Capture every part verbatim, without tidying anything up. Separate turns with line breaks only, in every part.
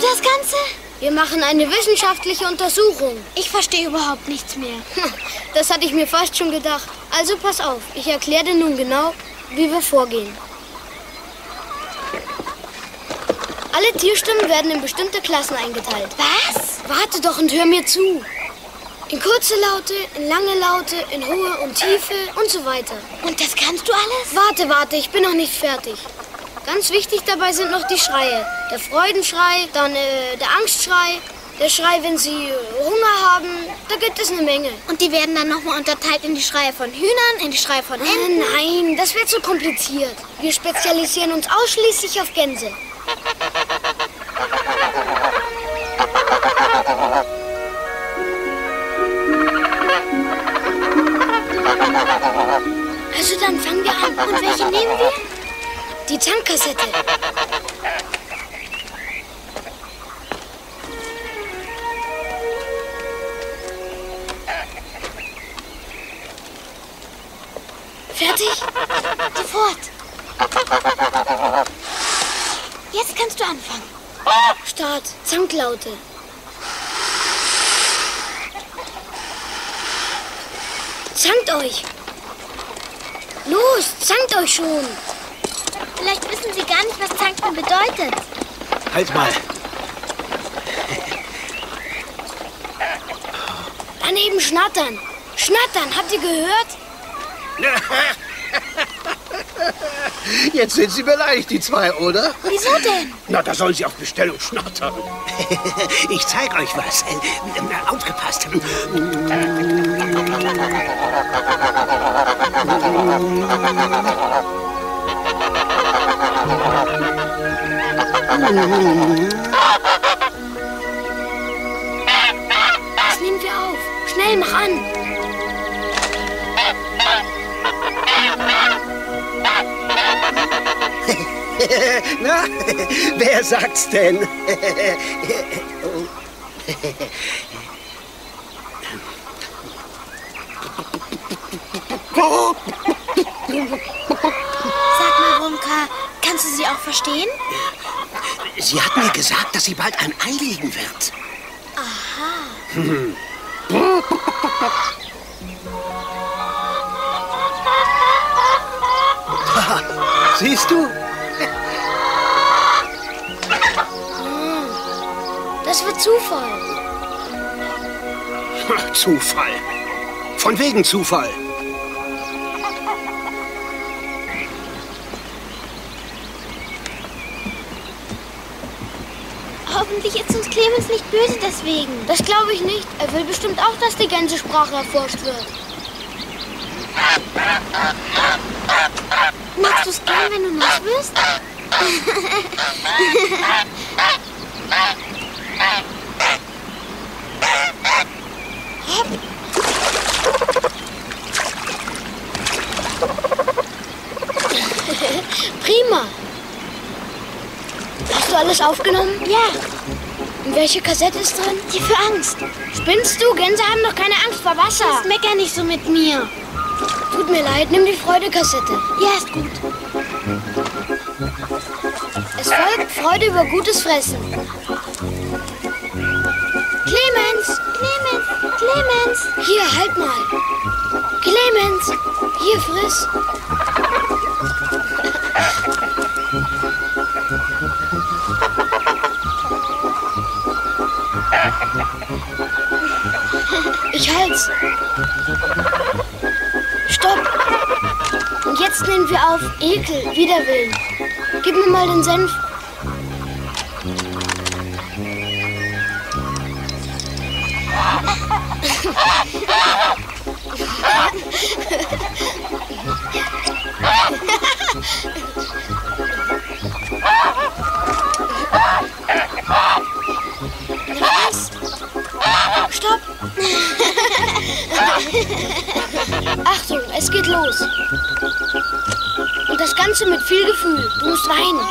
das Ganze?
Wir machen eine wissenschaftliche Untersuchung.
Ich verstehe überhaupt nichts mehr.
Das hatte ich mir fast schon gedacht. Also pass auf, ich erkläre dir nun genau, wie wir vorgehen. Alle Tierstimmen werden in bestimmte Klassen eingeteilt.
Was?
Warte doch und hör mir zu. In kurze Laute, in lange Laute, in hohe und tiefe und so weiter.
Und das kannst du alles?
Warte, warte, ich bin noch nicht fertig. Ganz wichtig dabei sind noch die Schreie. Der Freudenschrei, dann äh, der Angstschrei, der Schrei, wenn sie Hunger haben. Da gibt es eine Menge.
Und die werden dann nochmal unterteilt in die Schreie von Hühnern, in die Schreie von Enten?
Äh, nein, das wird zu kompliziert. Wir spezialisieren uns ausschließlich auf Gänse.
Also dann fangen wir an. Und welche nehmen wir?
Die Tankkassette. Fertig?
Sofort. Jetzt kannst du anfangen.
Start. Zanklaute. Zankt euch. Los, zankt euch schon.
Vielleicht wissen Sie gar nicht, was Zanken bedeutet.
Halt mal.
Daneben schnattern. Schnattern, habt ihr gehört?
Jetzt sind Sie beleidigt, die zwei, oder?
Wieso denn?
Na, da sollen Sie auf Bestellung schnattern. Ich zeig euch was. Äh, aufgepasst.
Das nehmen wir auf. Schnell, mach an.
Na, wer sagt's denn?
Sag mal, Rumka, kannst du sie auch verstehen?
Sie hat mir gesagt, dass sie bald ein Ei legen wird.
Aha.
Hm. Siehst du?
Das wird Zufall.
Zufall. Von wegen Zufall.
Hoffentlich ist uns Clemens nicht böse deswegen.
Das glaube ich nicht. Er will bestimmt auch, dass die Gänsesprache erforscht wird.
Magst du es gern, wenn du nass wirst? Hopp.
Prima. Hast du alles aufgenommen?
Ja.
Und welche Kassette ist drin?
Die für Angst.
Spinnst du? Gänse haben doch keine Angst vor Wasser.
Jetzt mecker nicht so mit mir.
Tut mir leid, nimm die Freude-Kassette.
Ja, ist gut.
Es folgt Freude über gutes Fressen. Clemens!
Clemens! Clemens!
Hier, halt mal. Clemens! Hier, friss. Ich halt's. Stopp. Und jetzt nehmen wir auf Ekel, Widerwillen. Gib mir mal den Senf. Stopp! Achtung, es geht los. Und das Ganze mit viel Gefühl. Du musst weinen.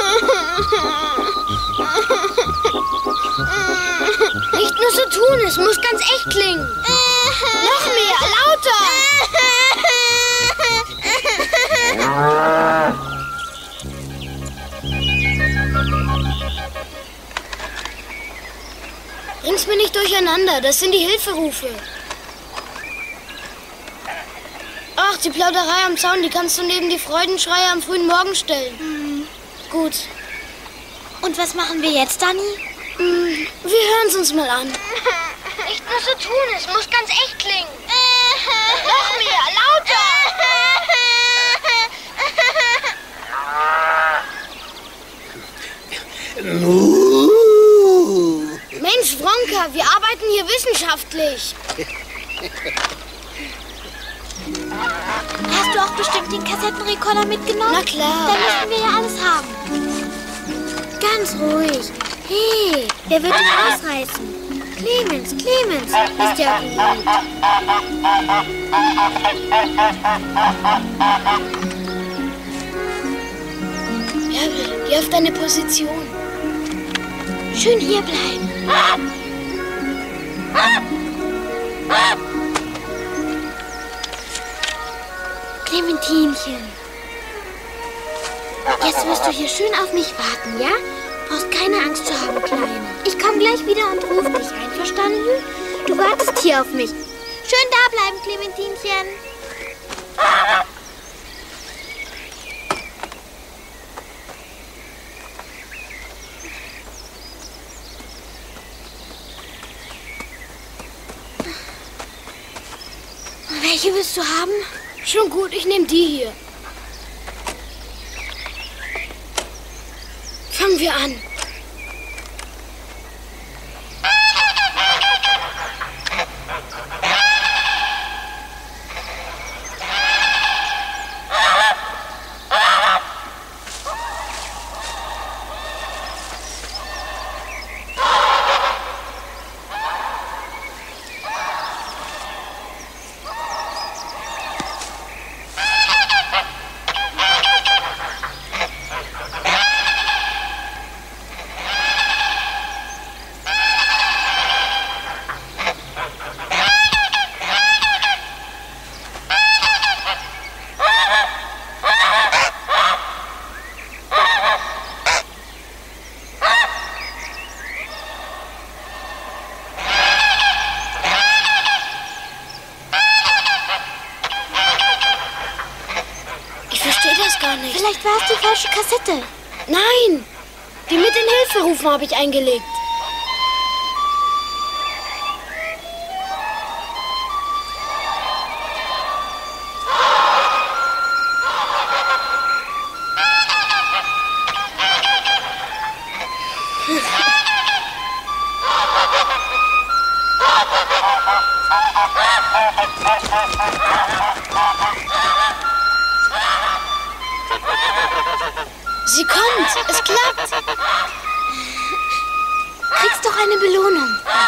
Nicht nur so tun, es muss ganz echt klingen. Noch mehr, lauter! Bring's mir nicht durcheinander, das sind die Hilferufe. Ach, die Plauderei am Zaun, die kannst du neben die Freudenschreie am frühen Morgen stellen.
Hm.
Gut.
Und was machen wir jetzt, Dani?
Hm, wir hören's uns mal an. Nicht nur so tun, es muss ganz echt klingen. Noch mehr, lauter! Mensch, Wronka, wir arbeiten hier wissenschaftlich.
Hast du auch bestimmt den Kassettenrekorder mitgenommen?
Na klar.
Dann müssen wir ja alles haben. Ganz ruhig. Hey, wer wird ihn ausreißen? Clemens, Clemens, ist ja gut.
Bärbel, geh auf deine Position.
Schön hier bleiben. Clementinchen. Jetzt wirst du hier schön auf mich warten, ja? Brauchst keine Angst zu haben, Kleine. Ich komme gleich wieder und rufe dich, einverstanden? Du wartest hier auf mich. Schön da bleiben, Clementinchen. Welche willst du haben?
Schon gut, ich nehme die hier. Fangen wir an.
Vielleicht war es die falsche Kassette.
Nein, die mit den Hilferufen habe ich eingelegt. Sie kommt, es klappt.
Kriegst doch eine Belohnung.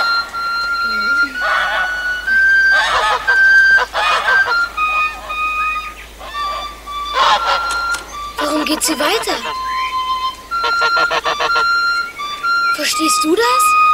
Warum geht sie weiter? Verstehst du das?